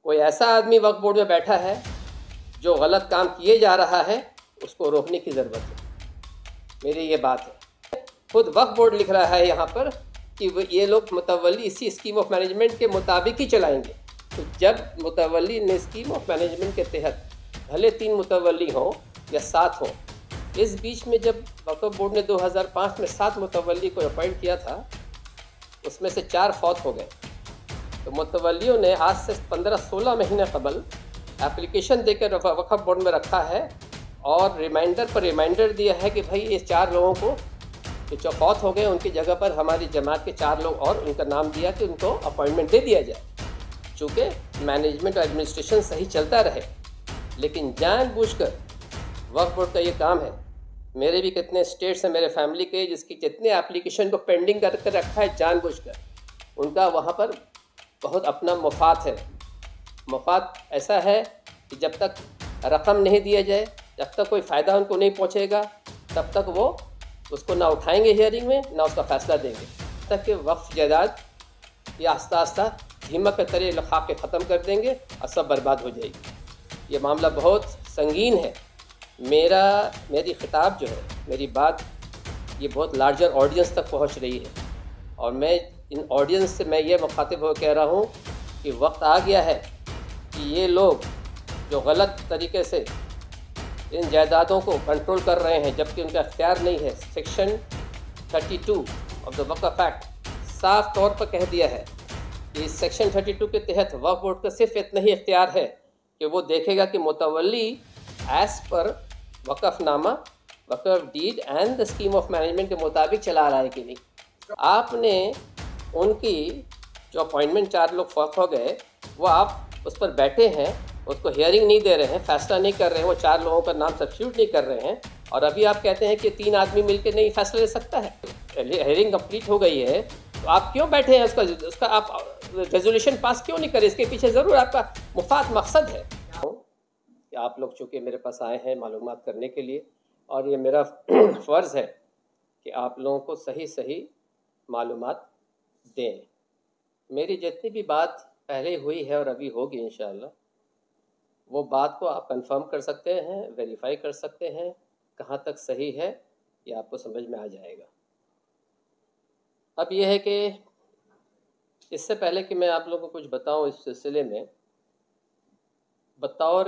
कोई ऐसा आदमी वक्फ बोर्ड में बैठा है जो गलत काम किए जा रहा है, उसको रोकने की ज़रूरत है। मेरी ये बात है। खुद वक्फ बोर्ड लिख रहा है यहाँ पर कि ये लोग मुतवली इसी स्कीम ऑफ मैनेजमेंट के मुताबिक ही चलाएंगे। तो जब मुतवली ने स्कीम ऑफ मैनेजमेंट के तहत भले 3 मुतवली हों या 7 हों, इस बीच में जब वक्फ बोर्ड ने 2005 में 7 मुतवली को अपॉइंट किया था, उसमें से 4 फौत हो गए। तो मुतवलियों ने आज से 15-16 महीने कबल एप्लीकेशन देकर वक्फ बोर्ड में रखा है और रिमाइंडर पर रिमाइंडर दिया है कि भाई ये 4 लोगों को जो फौत हो गए उनकी जगह पर हमारी जमात के 4 लोग और उनका नाम दिया कि उनको अपॉइंटमेंट दे दिया जाए, चूँकि मैनेजमेंट और एडमिनिस्ट्रेशन सही चलता रहे। लेकिन जानबूझकर वक्फ बोर्ड का ये काम है। मेरे भी कितने स्टेट्स हैं मेरे फैमिली के जिसकी जितने एप्लीकेशन को पेंडिंग करके रखा है जानबूझकर, उनका वहाँ पर बहुत अपना मफाद है। मफाद ऐसा है कि जब तक रकम नहीं दिया जाए, जब तक कोई फ़ायदा उनको नहीं पहुँचेगा, तब तक वो उसको ना उठाएंगे हियरिंग में, ना उसका फ़ैसला देंगे, तक कि वक्फ जायदाद ये आस्ता आस्ता धीमक के तरे लखा के ख़त्म कर देंगे और सब बर्बाद हो जाएगी। ये मामला बहुत संगीन है। मेरी ख़िताब जो है, मेरी बात ये बहुत लार्जर ऑडियंस तक पहुंच रही है और मैं इन ऑडियंस से मैं ये मुखातिब हो कह रहा हूँ कि वक्त आ गया है कि ये लोग जो गलत तरीके से इन जायदादों को कंट्रोल कर रहे हैं जबकि उनका इख्तियार नहीं है। Section 32 of the Waqf act साफ तौर पर कह दिया है कि इस सेक्शन 32 के तहत वक्फ बोर्ड का सिर्फ इतना ही इख्तियार है कि वो देखेगा कि मुतवली as per waqfnama, waqf deed and the scheme of management के मुताबिक चला रहा है कि नहीं। आपने उनकी जो अपॉइंटमेंट 4 लोग फौत हो गए, वो आप उस पर बैठे हैं, उसको हियरिंग नहीं दे रहे हैं, फ़ैसला नहीं कर रहे हैं, वो 4 लोगों का नाम सब्स्टिट्यूट नहीं कर रहे हैं और अभी आप कहते हैं कि 3 आदमी मिलकर नहीं फ़ैसला ले सकता है। हियरिंग कंप्लीट हो गई है तो आप क्यों बैठे हैं? उसका आप रेजोल्यूशन पास क्यों नहीं करें? इसके पीछे ज़रूर आपका मुफाद मकसद है कि आप लोग चूँकि मेरे पास आए हैं मालूमात करने के लिए और ये मेरा फ़र्ज़ है कि आप लोगों को सही सही मालूमात दें। मेरी जितनी भी बात पहले हुई है और अभी होगी इंशाअल्लाह, वो बात को आप कंफर्म कर सकते हैं, वेरीफाई कर सकते हैं, कहाँ तक सही है ये आपको समझ में आ जाएगा। अब ये है कि इससे पहले कि मैं आप लोगों को कुछ बताऊं इस सिलसिले में, बतौर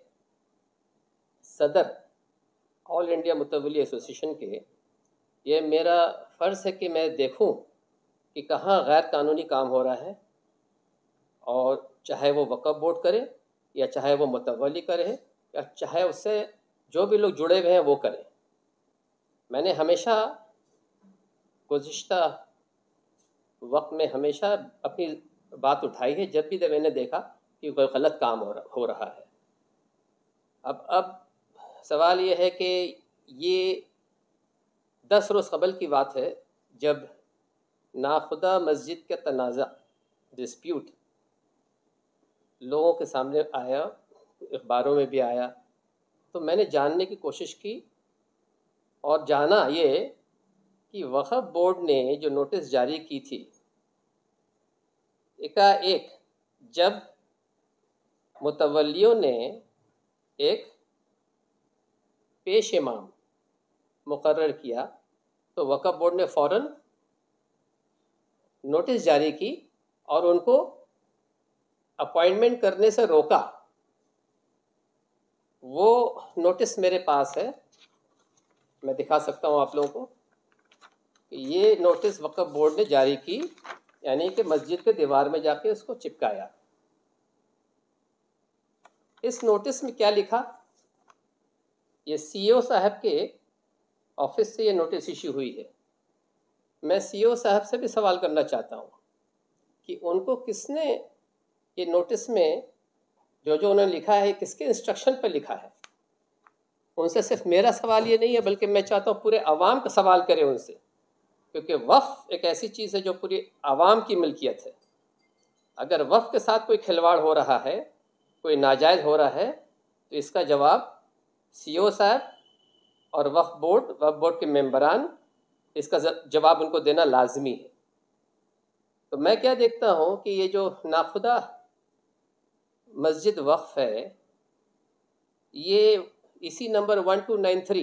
सदर ऑल इंडिया मुतवली एसोसिएशन के, ये मेरा फ़र्ज़ है कि मैं देखूं कि कहाँ गैर कानूनी काम हो रहा है और चाहे वो वक्फ बोर्ड करे या चाहे वो मुतवली करे या चाहे उससे जो भी लोग जुड़े हुए हैं वो करें। मैंने हमेशा गुज़िश्ता वक्त में हमेशा अपनी बात उठाई है जब भी मैंने देखा कि कोई गलत काम हो रहा है। अब सवाल ये है कि ये 10 रोज़ कबल की बात है जब नाखुदा मस्जिद का तनाज़ा डिस्प्यूट लोगों के सामने आया, अखबारों में भी आया, तो मैंने जानने की कोशिश की और जाना ये कि वक्फ बोर्ड ने जो नोटिस जारी की थी, एकाएक जब मुतवलियों ने एक पेश इमाम मुकर्रर किया तो वक्फ बोर्ड ने फ़ौरन नोटिस जारी की और उनको अपॉइंटमेंट करने से रोका। वो नोटिस मेरे पास है, मैं दिखा सकता हूँ आप लोगों को कि ये नोटिस वक्फ बोर्ड ने जारी की, यानी कि मस्जिद के दीवार में जाके उसको चिपकाया। इस नोटिस में क्या लिखा, ये सीईओ साहब के ऑफिस से ये नोटिस इशू हुई है। मैं सीईओ साहब से भी सवाल करना चाहता हूँ कि उनको किसने ये नोटिस में जो उन्होंने लिखा है किसके इंस्ट्रक्शन पर लिखा है। उनसे सिर्फ मेरा सवाल ये नहीं है बल्कि मैं चाहता हूँ पूरे आवाम का सवाल करें उनसे, क्योंकि वक्फ एक ऐसी चीज़ है जो पूरी आवाम की मिल्कियत है। अगर वक्फ के साथ कोई खिलवाड़ हो रहा है, कोई नाजायज़ हो रहा है, तो इसका जवाब सीईओ साहब और वक्फ बोर्ड के मेंबरान, इसका जवाब उनको देना लाजमी है। तो मैं क्या देखता हूँ कि ये जो नाखुदा मस्जिद वक्फ है, ये इसी नंबर 1293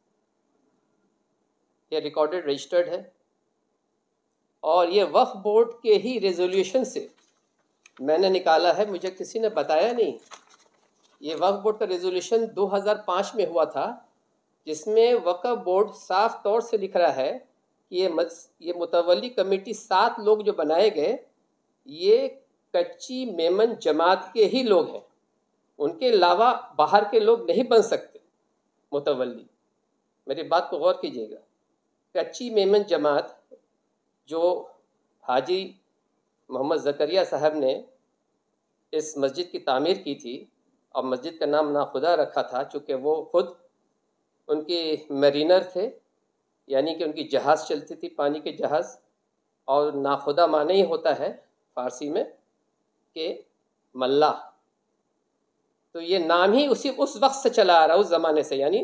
ये रिकॉर्डेड रजिस्टर्ड है, और ये वक्फ बोर्ड के ही रेजोल्यूशन से मैंने निकाला है, मुझे किसी ने बताया नहीं। ये वक्फ बोर्ड का रेजोल्यूशन 2005 में हुआ था, जिसमें वक्फ बोर्ड साफ तौर से लिख रहा है कि ये मुतवल्ली कमेटी 7 लोग जो बनाए गए, ये कच्ची मेमन जमात के ही लोग हैं, उनके अलावा बाहर के लोग नहीं बन सकते मुतवल्ली। मेरी बात को गौर कीजिएगा। कच्ची मेमन जमात जो हाजी मोहम्मद ज़करिया साहब ने इस मस्जिद की तामीर की थी, और मस्जिद का नाम नाखुदा रखा था, चूँकि वो खुद उनके मरीनर थे, यानी कि उनकी जहाज़ चलती थी, पानी के जहाज़, और नाखुदा माने ही होता है फ़ारसी में कि मल्लाह। तो ये नाम ही उस वक्त से चला आ रहा, उस ज़माने से, यानी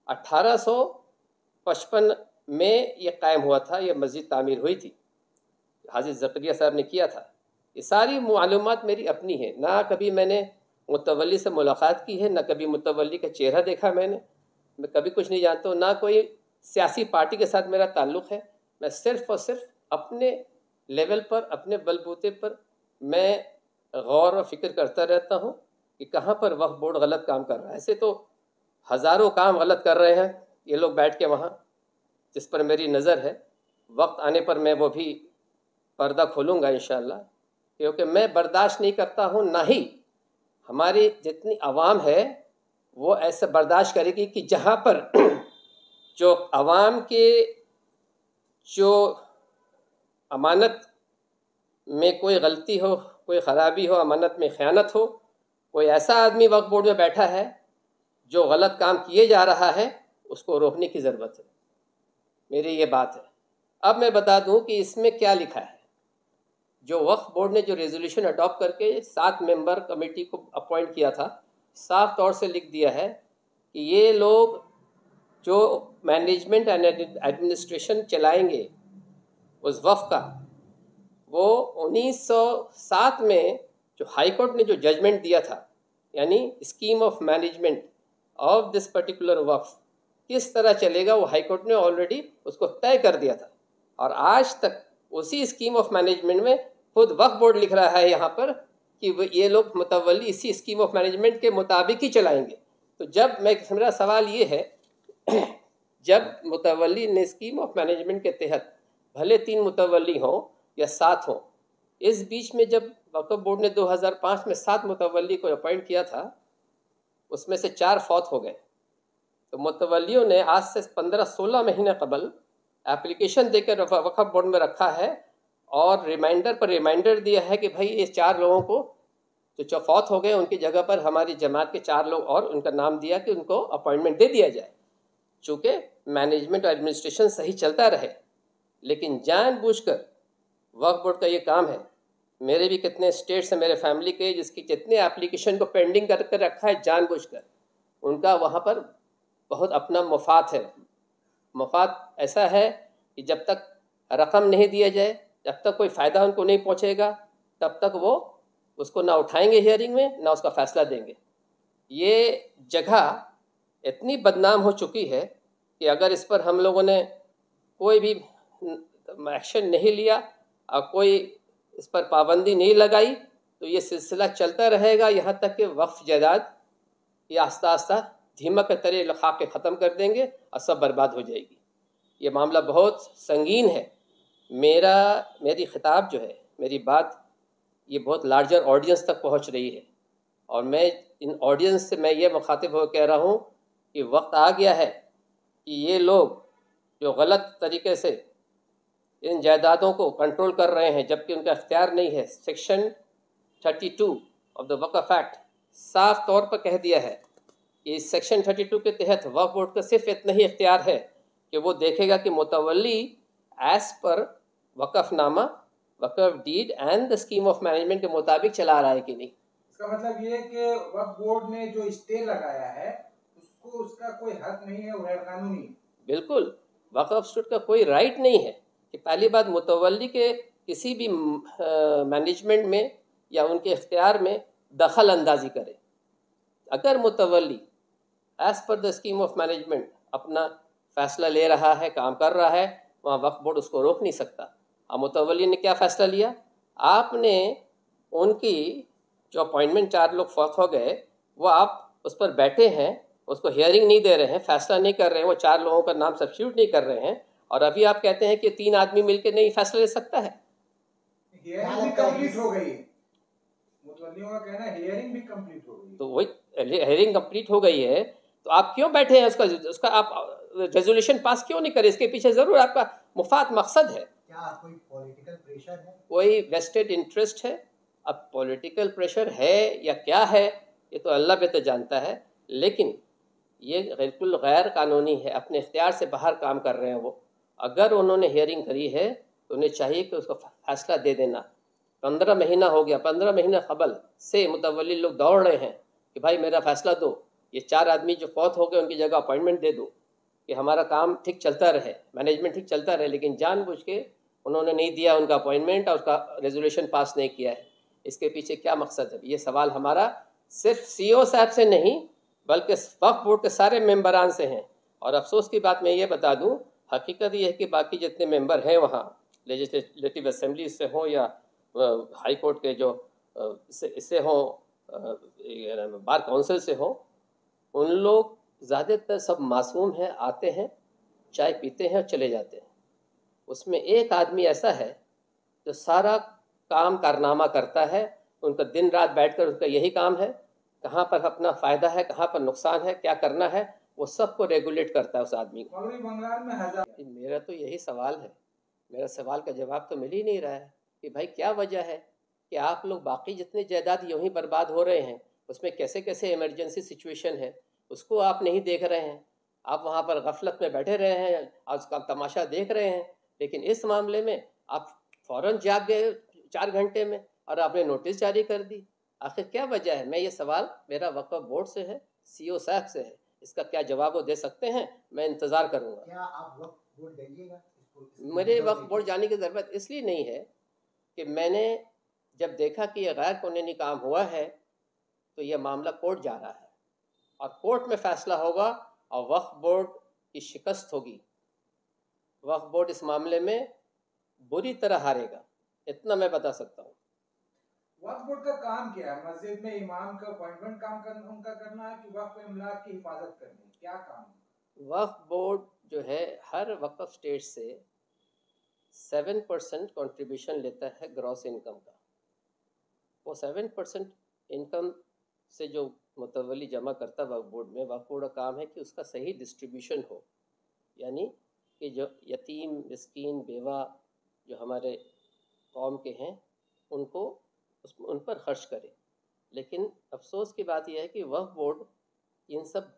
1855 में ये कायम हुआ था, ये मस्जिद तामीर हुई थी, हाजी ज़करिया साहब ने किया था। ये सारी मालूमात मेरी अपनी है, ना कभी मैंने मुतवल्ली से मुलाकात की है, ना कभी मुतवल्ली का चेहरा देखा मैं कभी कुछ नहीं जानता हूँ, ना कोई सियासी पार्टी के साथ मेरा ताल्लुक़ है। मैं सिर्फ़ और सिर्फ अपने लेवल पर, अपने बलबूते पर मैं गौर और फ़िक्र करता रहता हूँ कि कहाँ पर वक्फ बोर्ड गलत काम कर रहा है। ऐसे तो हज़ारों काम गलत कर रहे हैं ये लोग बैठ के वहाँ, जिस पर मेरी नज़र है। वक्त आने पर मैं वो भी पर्दा खोलूँगा इंशाअल्लाह, क्योंकि मैं बर्दाश्त नहीं करता हूँ, ना ही हमारी जितनी आवाम है वो ऐसे बर्दाश्त करेगी कि जहाँ पर जो आवाम के जो अमानत में कोई गलती हो, कोई ख़राबी हो, अमानत में ख़यानत हो, कोई ऐसा आदमी वक्फ बोर्ड में बैठा है जो गलत काम किए जा रहा है, उसको रोकने की ज़रूरत है। मेरी ये बात है। अब मैं बता दूं कि इसमें क्या लिखा है। जो वक्फ बोर्ड ने जो रेजोल्यूशन अडॉप्ट करके 7 मेंबर कमेटी को अपॉइंट किया था, साफ तौर से लिख दिया है कि ये लोग जो मैनेजमेंट एंड एडमिनिस्ट्रेशन चलाएंगे उस वक्फ का, वो 1907 में जो हाई कोर्ट ने जो जजमेंट दिया था, यानी scheme of management of this particular waqf किस तरह चलेगा, वो हाई कोर्ट ने ऑलरेडी उसको तय कर दिया था। और आज तक उसी स्कीम ऑफ मैनेजमेंट में खुद वक्फ बोर्ड लिख रहा है यहाँ पर कि ये लोग मुतवल्ली इसी स्कीम ऑफ मैनेजमेंट के मुताबिक ही चलाएंगे। तो जब मेरा सवाल ये है, जब मुतवल्ली ने स्कीम ऑफ मैनेजमेंट के तहत भले 3 मुतवल्ली हों या 7 हों, इस बीच में जब वक्फ बोर्ड ने 2005 में 7 मुतवल्ली को अपॉइंट किया था, उसमें से 4 फौत हो गए। तो मुतवल्लियों ने आज से 15-16 महीने कबल एप्लीकेशन देकर वक्फ बोर्ड में रखा है, और रिमाइंडर पर रिमाइंडर दिया है कि भाई ये 4 लोगों को जो फौत हो गए, उनकी जगह पर हमारी जमात के 4 लोग और उनका नाम दिया कि उनको अपॉइंटमेंट दे दिया जाए, चूँकि मैनेजमेंट और एडमिनिस्ट्रेशन सही चलता रहे। लेकिन जानबूझकर वक्फ बोर्ड का ये काम है। मेरे भी कितने स्टेट्स हैं मेरे फैमिली के, जिसकी जितने एप्लीकेशन को पेंडिंग करके रखा है जानबूझकर, उनका वहाँ पर बहुत अपना मफाद है। मफाद ऐसा है कि जब तक रकम नहीं दिया जाए, जब तक कोई फ़ायदा उनको नहीं पहुँचेगा, तब तक वो उसको ना उठाएंगे हियरिंग में, ना उसका फ़ैसला देंगे। ये जगह इतनी बदनाम हो चुकी है कि अगर इस पर हम लोगों ने कोई भी एक्शन नहीं लिया और कोई इस पर पाबंदी नहीं लगाई, तो ये सिलसिला चलता रहेगा यहाँ तक कि वक्फ जायदाद ये आस्ता आस्ता धीमक के तरह लखा के ख़त्म कर देंगे और सब बर्बाद हो जाएगी। ये मामला बहुत संगीन है। मेरी खिताब जो है, मेरी बात ये बहुत लार्जर ऑडियंस तक पहुंच रही है, और मैं इन ऑडियंस से मैं ये मुखातिब हो कह रहा हूँ कि वक्त आ गया है कि ये लोग जो गलत तरीके से इन जायदादों को कंट्रोल कर रहे हैं, जबकि उनका इख्तियार नहीं है। Section 32 of the Waqf act साफ तौर पर कह दिया है कि इस सेक्शन 32 के तहत वक्फ बोर्ड का सिर्फ इतना ही इख्तियार है कि वो देखेगा कि मुतवल्ली as per waqfnama, waqf deed and the scheme of management के मुताबिक चला रहा है कि नहीं। इसका मतलब ये है कि वक्फ बोर्ड ने जो स्टे लगाया है उसको उसका कोई हक नहीं है, गैर कानूनी। बिल्कुल, वक्फ बोर्ड का कोई राइट नहीं है कि पहली बात मुतवल्ली के किसी भी मैनेजमेंट में या उनके इख्तियार में दखल अंदाजी करे। अगर मुतवली as per the scheme of management अपना फ़ैसला ले रहा है, काम कर रहा है, वहाँ वक्फ बोर्ड उसको रोक नहीं सकता। अब मुतवली ने क्या फ़ैसला लिया, आपने उनकी जो अपॉइंटमेंट 4 लोग फौत हो गए, वो आप उस पर बैठे हैं, उसको हियरिंग नहीं दे रहे हैं, फ़ैसला नहीं कर रहे हैं, वो 4 लोगों का नाम सब्स्टिट्यूट नहीं कर रहे हैं, और अभी आप कहते हैं कि 3 आदमी मिलकर नहीं फ़ैसला ले सकता है। हियरिंग भी कंप्लीट हो गई है, मुतवल्लियों का कहना है हियरिंग भी कंप्लीट हो गई है। तो वही हियरिंग कंप्लीट हो गई है, तो आप क्यों बैठे हैं? उसका आप रेजोल्यूशन पास क्यों नहीं करें? इसके पीछे ज़रूर आपका मुफाद मकसद है। क्या कोई पॉलिटिकल प्रेशर है? कोई वेस्टेड इंटरेस्ट है? अब पॉलिटिकल प्रेशर है या क्या है, ये तो अल्लाह बेहतर जानता है, लेकिन ये बिल्कुल गैर कानूनी है, अपने इख्तियार से बाहर काम कर रहे हैं वो। अगर उन्होंने हियरिंग करी है तो उन्हें चाहिए कि उसको फ़ैसला दे देना। 15 महीना हो गया, 15 महीना कबल से मुतवल्ली लोग दौड़ रहे हैं कि भाई मेरा फ़ैसला दो, ये 4 आदमी जो फौत हो गए उनकी जगह अपॉइंटमेंट दे दो, कि हमारा काम ठीक चलता रहे, मैनेजमेंट ठीक चलता रहे। लेकिन जानबूझ के उन्होंने नहीं दिया उनका अपॉइंटमेंट और उसका रेजोल्यूशन पास नहीं किया है। इसके पीछे क्या मकसद है? ये सवाल हमारा सिर्फ CEO साहब से नहीं बल्कि वक्फ बोर्ड के सारे मेंबरान से हैं। और अफसोस की बात मैं ये बता दूं, हकीकत ये है कि बाकी जितने मेंबर हैं वहाँ लेजिस्लेटिव असेंबली से हों या हाई कोर्ट के जो इससे हों, बार काउंसिल से हों, उन लोग ज़्यादातर सब मासूम हैं, आते हैं, चाय पीते हैं और चले जाते हैं। उसमें एक आदमी ऐसा है जो सारा काम कारनामा करता है, उनका दिन रात बैठकर उसका यही काम है, कहाँ पर अपना फ़ायदा है, कहाँ पर नुकसान है, क्या करना है, वो सबको रेगुलेट करता है उस आदमी को। मगरबी बंगाल में हजार मेरा तो यही सवाल है, मेरा सवाल का जवाब तो मिल ही नहीं रहा है कि भाई क्या वजह है कि आप लोग बाकी जितने जायदाद यूँ ही बर्बाद हो रहे हैं, उसमें कैसे कैसे इमरजेंसी सिचुएशन है, उसको आप नहीं देख रहे हैं। आप वहाँ पर गफलत में बैठे रहे हैं, आज का तमाशा देख रहे हैं, लेकिन इस मामले में आप फ़ौरन जाग गए 4 घंटे में और आपने नोटिस जारी कर दी। आखिर क्या वजह है? मैं ये सवाल मेरा वक्फ बोर्ड से है, CEO साहब से है, इसका क्या जवाब वो दे सकते हैं? मैं इंतज़ार करूँगा। क्या आप वक्फ बोर्ड जाइएगा? मेरे वक्फ बोर्ड जाने की ज़रूरत इसलिए नहीं है कि मैंने जब देखा कि यह गैर कानूनी काम हुआ है तो यह मामला कोर्ट जा रहा है और कोर्ट में फ़ैसला होगा और वक्फ बोर्ड की शिकस्त होगी। वक्फ बोर्ड इस मामले में बुरी तरह हारेगा, इतना मैं बता सकता हूँ। वक्फ बोर्ड का काम क्या है? मस्जिद में इमाम का अपॉइंटमेंट काम करना उनका करना है कि वक्फ अमलाक की हिफाजत करनी, क्या काम है? वक्फ बोर्ड जो है हर वक्फ स्टेट से 7% कंट्रीब्यूशन लेता है ग्रॉस इनकम का। वो 7% इनकम से जो मुतवली जमा करता है वक्फ बोर्ड में, वक्फ बोर्ड का काम है कि उसका सही डिस्ट्रीब्यूशन हो, यानी कि जो यतीम मिस्कीन बेवा जो हमारे कौम के हैं उनको उन पर खर्च करे। लेकिन अफसोस की बात यह है कि वक्फ बोर्ड इन सब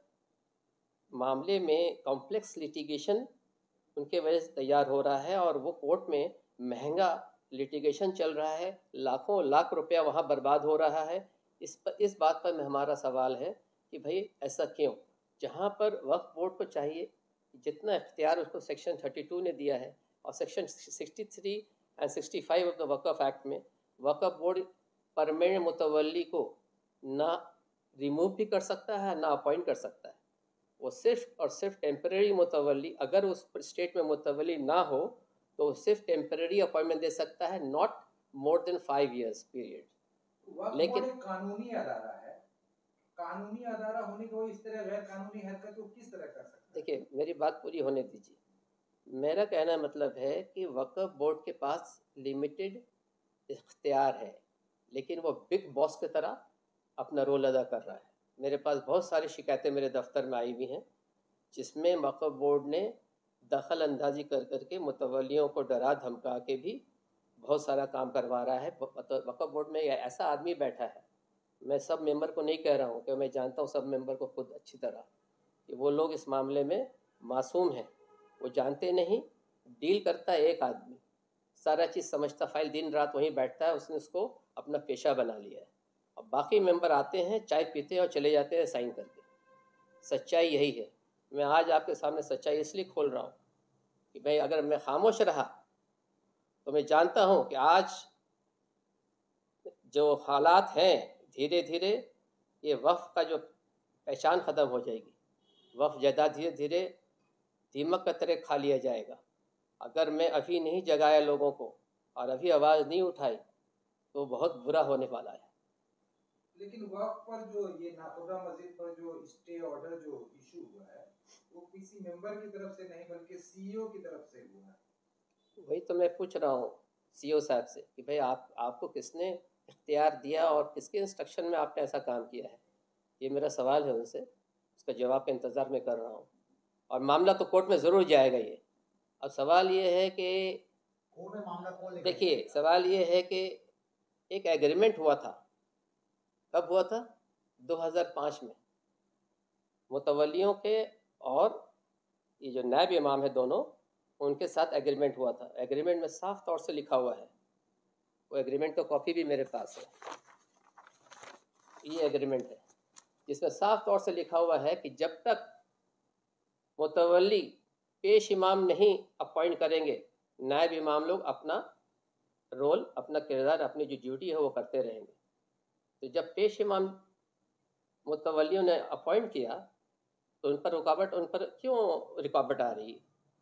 मामले में कॉम्प्लेक्स लिटिगेशन उनके वजह से तैयार हो रहा है और वो कोर्ट में महंगा लिटिगेशन चल रहा है, लाखों लाख रुपया वहाँ बर्बाद हो रहा है। इस बात पर हमारा सवाल है कि भाई ऐसा क्यों? जहाँ पर वक्फ बोर्ड को चाहिए जितना इख्तियार उसको सेक्शन 32 ने दिया है और section 63 and 65 of the Waqf act में वक्फ बोर्ड परमानेंट मुतवली को ना रिमूव भी कर सकता है ना अपॉइंट कर सकता है। वो सिर्फ और सिर्फ टेम्परेरी मुतवली, अगर उस स्टेट में मुतवली ना हो तो वो सिर्फ टेम्परेरी अपॉइंटमेंट दे सकता है, not more than 5 years period. लेकिन कानूनी अदारा है, कानूनी अदारा होने को इस तरह गैर कानूनी हरकत को किस तरह कर सकता है? देखिए मेरी बात पूरी होने दीजिए। मेरा कहना मतलब है कि वक्फ बोर्ड के पास लिमिटेड इख्तियार है, लेकिन वो बिग बॉस की तरह अपना रोल अदा कर रहा है। मेरे पास बहुत सारी शिकायतें मेरे दफ्तर में आई हुई हैं जिसमें वक्फ बोर्ड ने दखल अंदाजी कर करके मुतवलियों को डरा धमका के भी बहुत सारा काम करवा रहा है। वक्फ बोर्ड में ऐसा आदमी बैठा है, मैं सब मेंबर को नहीं कह रहा हूँ कि मैं जानता हूँ सब मेंबर को खुद अच्छी तरह कि वो लोग इस मामले में मासूम हैं, वो जानते नहीं। डील करता है एक आदमी, सारा चीज़ समझता, फाइल दिन रात वहीं बैठता है, उसने उसको अपना पेशा बना लिया है। अब बाकी मेंबर आते हैं, चाय पीते हैं और चले जाते हैं साइन करके। सच्चाई यही है। मैं आज आपके सामने सच्चाई इसलिए खोल रहा हूँ कि भाई अगर मैं खामोश रहा तो मैं जानता हूँ कि आज जो हालात हैं धीरे धीरे ये वक्फ का जो पहचान ख़त्म हो जाएगी। वक्फ जायदाद धीरे धीरे दीमक की तरह खा लिया जाएगा। अगर मैं अभी नहीं जगाया लोगों को और अभी आवाज़ नहीं उठाई तो बहुत बुरा होने वाला है। लेकिन वक्फ पर जो ये नाखुदा मस्जिद पर जो स्टे ऑर्डर जो इशू हुआ है वो किसी मेंबर की तरफ से नहीं बल्कि सीईओ की तरफ से हुआ है। वही तो मैं पूछ रहा हूँ सीईओ साहब से कि भाई आपको किसने इख्तियार दिया और किसके इंस्ट्रक्शन में आपने ऐसा काम किया है। ये मेरा सवाल है उनसे, उसका जवाब का इंतज़ार मैं कर रहा हूँ। और मामला तो कोर्ट में ज़रूर जाएगा ये। अब सवाल ये है कि कोर्ट में मामला कौन लेकर देखिए, जाएगा? सवाल ये है कि एक एग्रीमेंट हुआ था। कब हुआ था? 2005 में मुतवल्लियों के और ये जो नायब इमाम है दोनों, उनके साथ एग्रीमेंट हुआ था। एग्रीमेंट में साफ तौर से लिखा हुआ है, वो एग्रीमेंट का कॉपी भी मेरे पास है। ये एग्रीमेंट है जिसमें साफ तौर से लिखा हुआ है कि जब तक मुतवल्ली पेश इमाम नहीं अपॉइंट करेंगे, नायब इमाम लोग अपना रोल, अपना किरदार, अपनी जो ड्यूटी है वो करते रहेंगे। तो जब पेश इमाम मुतवल्लियों ने अपॉइंट किया तो उन पर क्यों रुकावट आ रही है?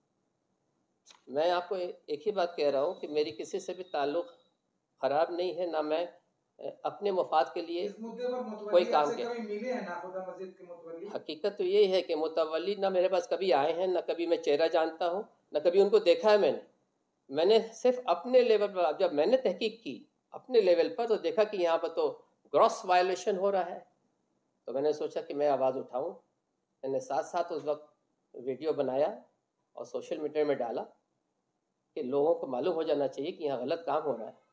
मैं आपको एक ही बात कह रहा हूँ कि मेरी किसी से भी ताल्लुक़ ख़राब नहीं है, ना मैं अपने मफाद के लिए इस मुद्दे पर कोई मुतवल्ली काम आपसे किया। कभी मिले हैं नाखुदा मस्जिद के मुतवल्ली? हकीकत तो यही है कि मुतवल्ली ना मेरे पास कभी आए हैं, ना कभी मैं चेहरा जानता हूँ, ना कभी उनको देखा है मैंने सिर्फ अपने लेवल पर जब मैंने तहकीक की अपने लेवल पर तो देखा कि यहाँ पर तो ग्रॉस वायलेशन हो रहा है। तो मैंने सोचा कि मैं आवाज़ उठाऊँ। मैंने साथ साथ उस वक्त वीडियो बनाया और सोशल मीडिया में डाला कि लोगों को मालूम हो जाना चाहिए कि यहाँ गलत काम हो रहा है।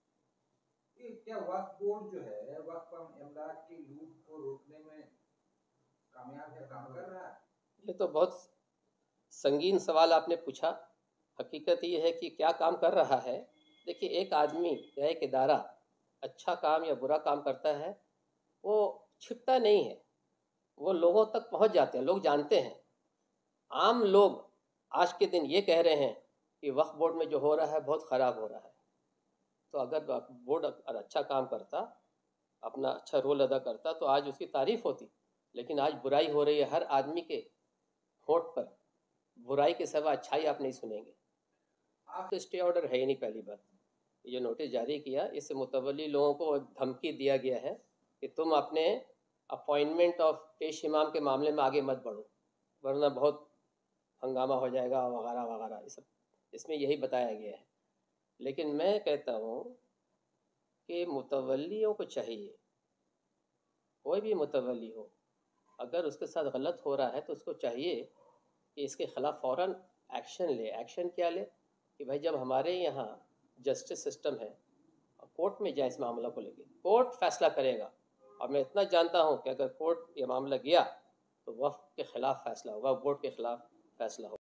क्या वक्फ बोर्ड जो है वक्फ अमलाक की लूट को रोकने में कामयाब है, काम कर रहा है? ये तो बहुत संगीन सवाल आपने पूछा। हकीकत ये है कि क्या काम कर रहा है। देखिए, एक आदमी या एक इदारा अच्छा काम या बुरा काम करता है, वो छिपता नहीं है, वो लोगों तक पहुंच जाते हैं, लोग जानते हैं। आम लोग आज के दिन ये कह रहे हैं कि वक्फ बोर्ड में जो हो रहा है बहुत ख़राब हो रहा है। तो अगर वक्फ बोर्ड अच्छा काम करता, अपना अच्छा रोल अदा करता तो आज उसकी तारीफ़ होती। लेकिन आज बुराई हो रही है, हर आदमी के होंठ पर बुराई के सिवा अच्छाई आप नहीं सुनेंगे। आप तो स्टे ऑर्डर है ही नहीं। पहली बात, ये जो नोटिस जारी किया इससे मुतवल्ली लोगों को एक धमकी दिया गया है कि तुम अपने अपॉइंटमेंट ऑफ पेश इमाम के मामले में आगे मत बढ़ो, वरना बहुत हंगामा हो जाएगा वगैरह वगैरह। ये सब इसमें यही बताया गया है। लेकिन मैं कहता हूँ कि मुतवल्लियों को चाहिए, कोई भी मुतवल्ली हो, अगर उसके साथ गलत हो रहा है तो उसको चाहिए कि इसके ख़िलाफ़ फ़ौरन एक्शन ले। एक्शन क्या ले? कि भाई जब हमारे यहाँ जस्टिस सिस्टम है, कोर्ट में जाए इस मामला को लेके, कोर्ट फैसला करेगा। और मैं इतना जानता हूँ कि अगर कोर्ट ये मामला गया तो वक्फ के ख़िलाफ़ फ़ैसला होगा, बोर्ड के ख़िलाफ़ फ़ैसला होगा।